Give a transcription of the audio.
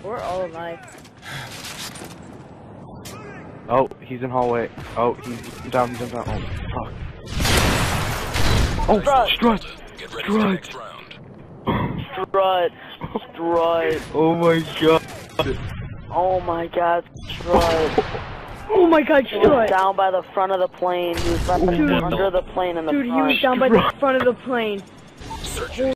We're all alive. Oh, he's in hallway. Oh, he's down, he's down. Oh, fuck. Oh, strut! Strut! Strut! Strut! Oh my god! Oh my god, Strut! Oh my god, He was Strut! down by the front of the plane. He was under the plane in the front. Dude, he was down by the front of the plane.